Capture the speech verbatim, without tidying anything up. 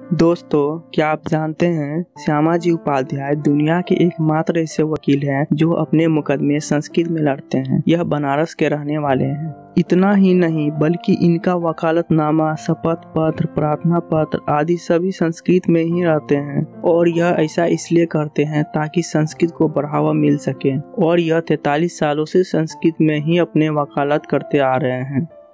दोस्तों, क्या आप जानते हैं श्यामाजी उपाध्याय दुनिया के एकमात्र ऐसे वकील हैं जो अपने मुकदमे संस्कृत में लड़ते हैं। यह बनारस के रहने वाले हैं। इतना ही नहीं बल्कि इनका वकालतनामा, शपथ पत्र, प्रार्थना पत्र आदि सभी संस्कृत में ही रहते हैं और यह ऐसा इसलिए करते हैं ताकि संस्कृत को बढ़ावा मिल सके और यह तैतालीस सालों से संस्कृत में ही अपने वकालत करते आ रहे हैं।